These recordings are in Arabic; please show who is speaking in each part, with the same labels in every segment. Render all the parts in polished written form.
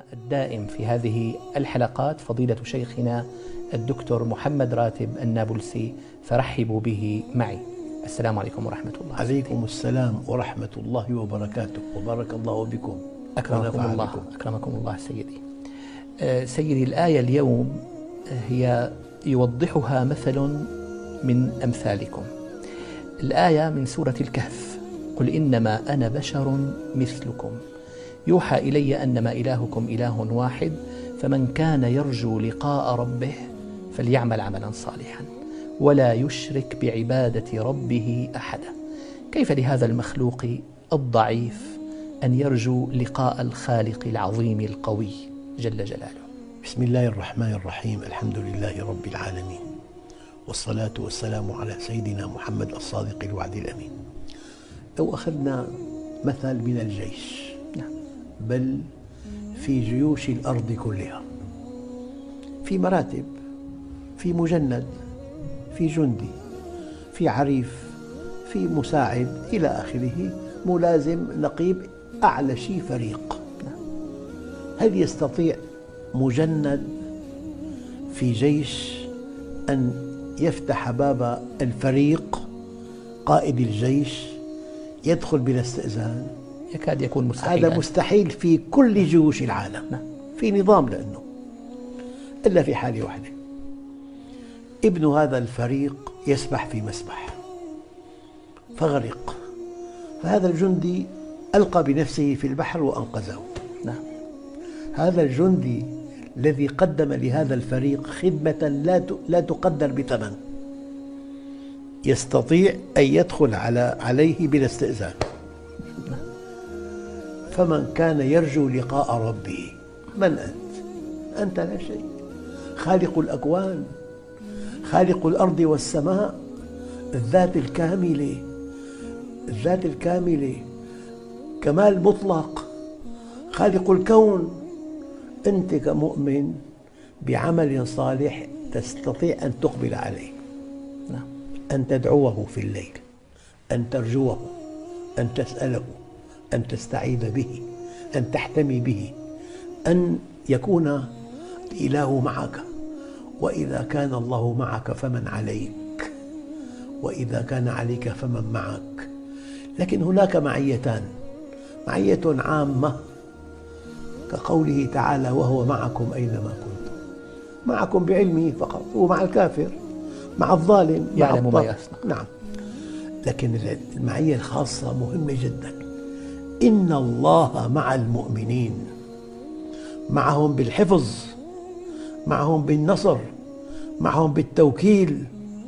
Speaker 1: الدائم في هذه الحلقات فضيلة شيخنا الدكتور محمد راتب النابلسي، فرحبوا به معي. السلام عليكم ورحمة الله.
Speaker 2: عليكم السلام ورحمة الله وبركاته، وبارك الله بكم.
Speaker 1: أكرمكم الله سيدي. سيدي، الآية اليوم هي يوضحها مثل من أمثالكم. الآية من سورة الكهف: قل إنما أنا بشر مثلكم يوحى إلي أنما إلهكم إله واحد فمن كان يرجو لقاء ربه فليعمل عملا صالحا ولا يشرك بعبادة ربه أحدا. كيف لهذا المخلوق الضعيف أن يرجو لقاء الخالق العظيم القوي جل جلاله؟
Speaker 2: بسم الله الرحمن الرحيم. الحمد لله رب العالمين، والصلاة والسلام على سيدنا محمد الصادق الوعد الأمين. لو أخذنا مثل من الجيش، بل في جيوش الأرض كلها، في مراتب، في مجند، في جندي، في عريف، في مساعد إلى آخره، ملازم، نقيب، أعلى شيء فريق. هل يستطيع مجند في جيش أن يفتح باب الفريق قائد الجيش يدخل بلا استئذان؟
Speaker 1: يكاد يكون مستحيلا.
Speaker 2: هذا مستحيل في كل جيوش العالم. في نظام، لأنه إلا في حالة واحدة: ابن هذا الفريق يسبح في مسبح فغرق، فهذا الجندي ألقى بنفسه في البحر وأنقذه. هذا الجندي الذي قدم لهذا الفريق خدمة لا تقدر بثمن يستطيع أن يدخل عليه بلا استئذان. فمن كان يرجو لقاء ربه، من أنت؟ أنت لا شيء. خالق الأكوان، خالق الأرض والسماء، الذات الكاملة، كمال مطلق، خالق الكون. أنت كمؤمن بعمل صالح تستطيع أن تقبل عليه، أن تدعوه في الليل، أن ترجوه، أن تسأله، أن تستعيذ به، أن تحتمي به، أن يكون الإله معك. وإذا كان الله معك فمن عليك، وإذا كان عليك فمن معك. لكن هناك معيتان: معية عامة كقوله تعالى: وهو معكم أينما كنتم. معكم بعلمه فقط، هو مع الكافر، مع الظالم،
Speaker 1: يعلم ما يصنع.
Speaker 2: نعم. لكن المعية الخاصة مهمة جدا: إن الله مع المؤمنين، معهم بالحفظ، معهم بالنصر، معهم بالتوكيل،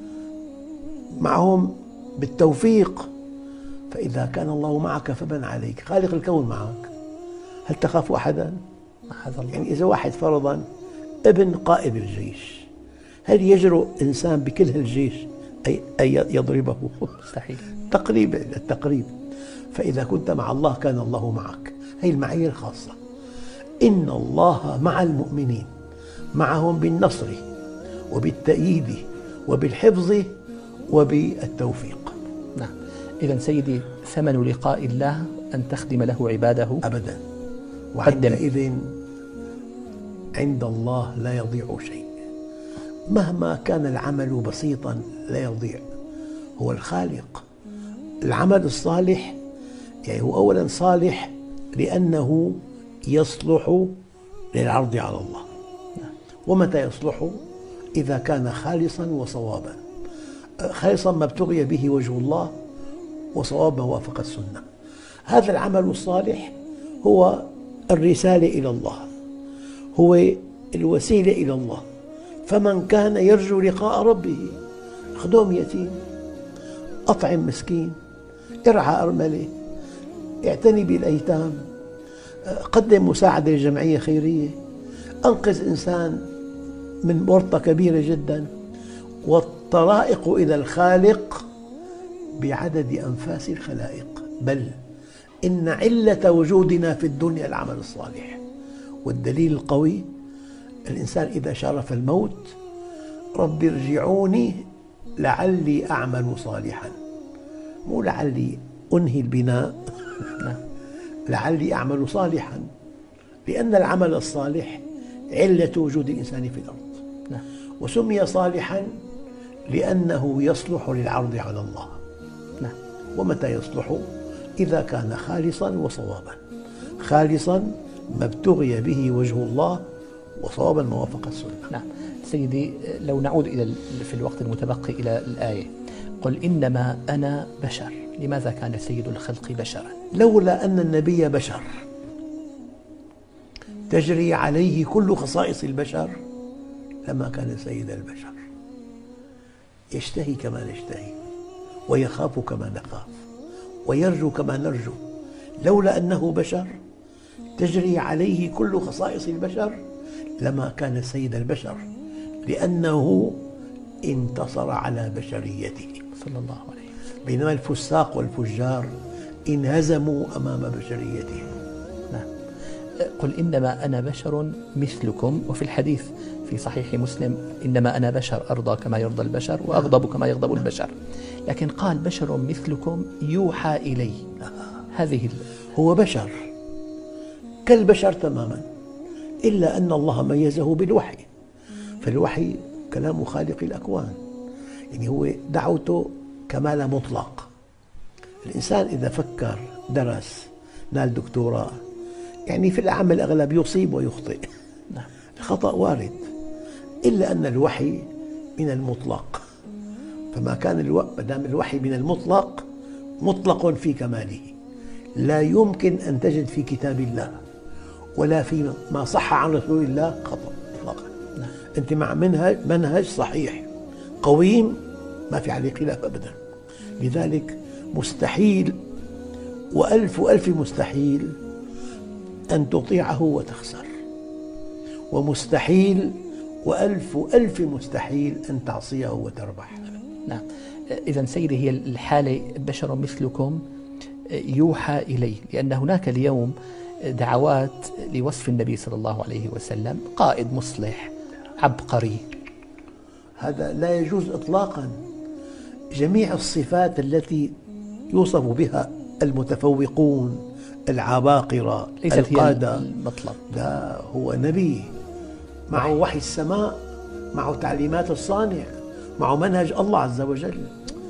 Speaker 2: معهم بالتوفيق. فإذا كان الله معك فمن عليك؟ خالق الكون معك، هل تخاف أحدا؟ يعني إذا واحد فرضا ابن قائد الجيش، هل يجرؤ إنسان بكل الجيش أن يضربه؟
Speaker 1: مستحيل.
Speaker 2: التقريب. فإذا كنت مع الله كان الله معك. هي المعية الخاصة: إن الله مع المؤمنين، معهم بالنصر وبالتأييد وبالحفظ وبالتوفيق.
Speaker 1: نعم. إذن سيدي، ثمن لقاء الله أن تخدم له عباده
Speaker 2: أبدا، وعندئذ عند الله لا يضيع شيء. مهما كان العمل بسيطا لا يضيع، هو الخالق. العمل الصالح يعني هو أولا صالح لأنه يصلح للعرض على الله. ومتى يصلح؟ إذا كان خالصا وصوابا. خالصا ما ابتغي به وجه الله، وصواب ما وافق السنة. هذا العمل الصالح هو الرسالة إلى الله، هو الوسيلة إلى الله. فمن كان يرجو لقاء ربه، خدم يتيم، أطعم مسكين، ارعى أرملة، اعتني بالأيتام، قدم مساعدة لجمعية خيرية، أنقذ إنسان من ورطة كبيرة جدا. والطرائق إلى الخالق بعدد أنفاس الخلائق، بل إن علة وجودنا في الدنيا العمل الصالح. والدليل القوي: الإنسان إذا شرف الموت: رب ارجعوني لعلي أعمل صالحا، مو لعلي أنهي البناء، لعلي أعمل صالحا. لأن العمل الصالح علة وجود الإنسان في الأرض.
Speaker 1: نعم.
Speaker 2: وسمي صالحا لأنه يصلح للعرض على الله.
Speaker 1: نعم.
Speaker 2: ومتى يصلح؟ إذا كان خالصا وصوابا. خالصا ما ابتغي به وجه الله، وصوابا ما وافق السنة.
Speaker 1: نعم. سيدي، لو نعود في الوقت المتبقي إلى الآية: قل إنما أنا بشر. لماذا كان سيد الخلق بشرا؟
Speaker 2: لولا أن النبي بشر تجري عليه كل خصائص البشر لما كان سيد البشر. يشتهي كما نشتهي، ويخاف كما نخاف، ويرجو كما نرجو. لولا أنه بشر تجري عليه كل خصائص البشر لما كان سيد البشر، لأنه انتصر على بشريته
Speaker 1: صلى الله عليه وسلم.
Speaker 2: بينما الفساق والفجار انهزموا أمام بشريتهم.
Speaker 1: نعم. قل إنما أنا بشر مثلكم. وفي الحديث في صحيح مسلم: إنما أنا بشر أرضى كما يرضى البشر وأغضب كما يغضب البشر. لكن قال: بشر مثلكم يوحى إلي. هذه
Speaker 2: هو بشر كالبشر تماما، إلا أن الله ميزه بالوحي. فالوحي كلام خالق الأكوان، يعني هو دعوته كمال مطلق. الإنسان إذا فكر، درس، نال دكتوراه، يعني في العام الأغلب يصيب ويخطئ.
Speaker 1: نعم.
Speaker 2: الخطأ وارد، إلا أن الوحي من المطلق. فما كان ما دام الوحي من المطلق، مطلق في كماله، لا يمكن أن تجد في كتاب الله ولا في ما صح عن رسول الله خطأ إطلاقا.
Speaker 1: نعم.
Speaker 2: أنت مع منهج صحيح قويم، ما في عليه خلاف أبدا. لذلك مستحيل وألف ألف مستحيل أن تطيعه وتخسر، ومستحيل وألف ألف مستحيل أن تعصيه وتربح.
Speaker 1: نعم. إذن سيدي، هي الحالة بشر مثلكم يوحى إليه، لأن هناك اليوم دعوات لوصف النبي صلى الله عليه وسلم: قائد مصلح، عبقري.
Speaker 2: هذا لا يجوز إطلاقا. جميع الصفات التي يوصف بها المتفوقون العباقرة
Speaker 1: ليست
Speaker 2: القادة
Speaker 1: هي المطلب.
Speaker 2: لا، هو نبي معه وحي السماء، معه تعليمات الصانع، معه منهج الله عز وجل.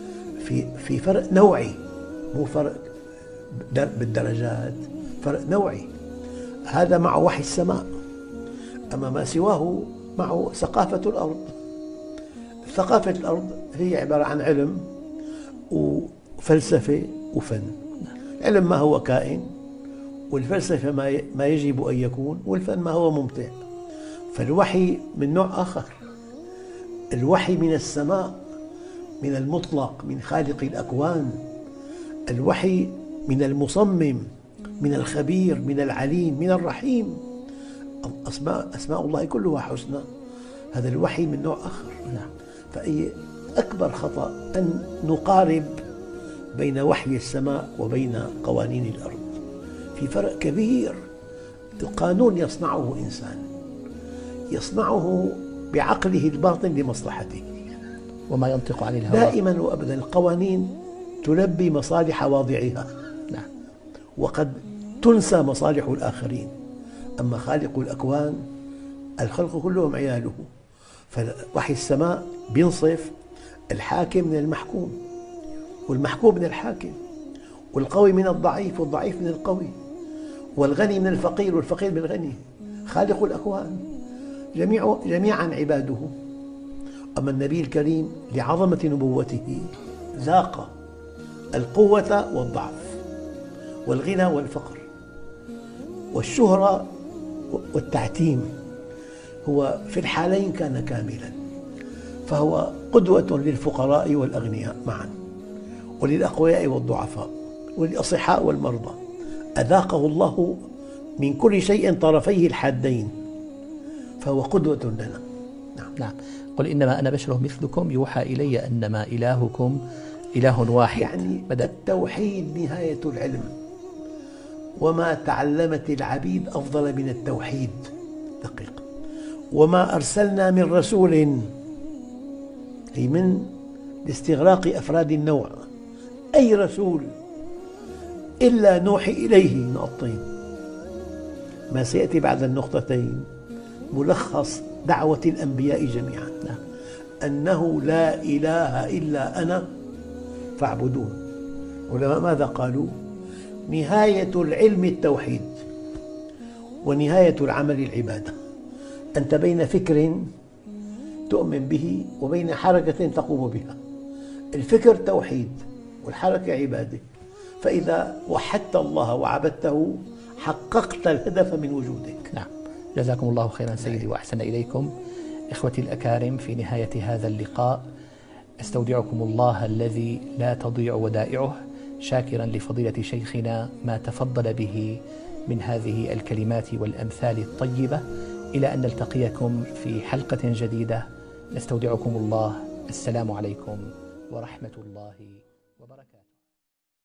Speaker 2: في فرق نوعي، مو فرق بالدرجات، فرق نوعي. هذا معه وحي السماء، أما ما سواه معه ثقافة الأرض. ثقافة الأرض هي عبارة عن علم وفلسفة وفن. العلم ما هو كائن، والفلسفة ما يجب أن يكون، والفن ما هو ممتع. فالوحي من نوع آخر. الوحي من السماء، من المطلق، من خالق الأكوان. الوحي من المصمم، من الخبير، من العليم، من الرحيم. أسماء الله كلها حسنى. هذا الوحي من نوع آخر.
Speaker 1: نعم.
Speaker 2: فأي أكبر خطأ أن نقارب بين وحي السماء وبين قوانين الأرض. في فرق كبير. القانون يصنعه إنسان، يصنعه بعقله الباطن لمصلحته،
Speaker 1: وما ينطق عن الهوى.
Speaker 2: دائما وأبدا القوانين تلبي مصالح واضعها.
Speaker 1: نعم.
Speaker 2: وقد تنسى مصالح الآخرين. أما خالق الأكوان الخلق كلهم عياله. فوحي السماء بينصف الحاكم من المحكوم، والمحكوم من الحاكم، والقوي من الضعيف، والضعيف من القوي، والغني من الفقير، والفقير من الغني. خالق الأكوان جميعا عباده. أما النبي الكريم لعظمة نبوته ذاق القوة والضعف، والغنى والفقر، والشهرة والتعتيم. هو في الحالين كان كاملا. فهو قدوة للفقراء والأغنياء معا، وللأقوياء والضعفاء، وللأصحاء والمرضى. أذاقه الله من كل شيء طرفيه الحادين، فهو قدوة لنا.
Speaker 1: نعم. نعم. قل إنما أنا بشر مثلكم يوحى إلي أنما إلهكم إله واحد.
Speaker 2: يعني التوحيد نهاية العلم، وما تعلمت العبيد أفضل من التوحيد. دقيق. وما أرسلنا من رسول، أي من لاستغراق أفراد النوع، أي رسول إلا نوحي إليه نقطتين. ما سيأتي بعد النقطتين ملخص دعوة الأنبياء جميعا، أنه لا إله إلا أنا فاعبدون. علماء ماذا قالوا؟ نهاية العلم التوحيد ونهاية العمل العبادة. أنت بين فكر تؤمن به وبين حركة تقوم بها. الفكر توحيد والحركة عبادة، فإذا وحدت الله وعبدته حققت الهدف من وجودك.
Speaker 1: نعم، جزاكم الله خيرا سيدي وأحسن إليكم. إخوتي الأكارم، في نهاية هذا اللقاء أستودعكم الله الذي لا تضيع ودائعه، شاكرا لفضيلة شيخنا ما تفضل به من هذه الكلمات والأمثال الطيبة. إلى أن نلتقيكم في حلقة جديدة، نستودعكم الله. السلام عليكم ورحمة الله وبركاته.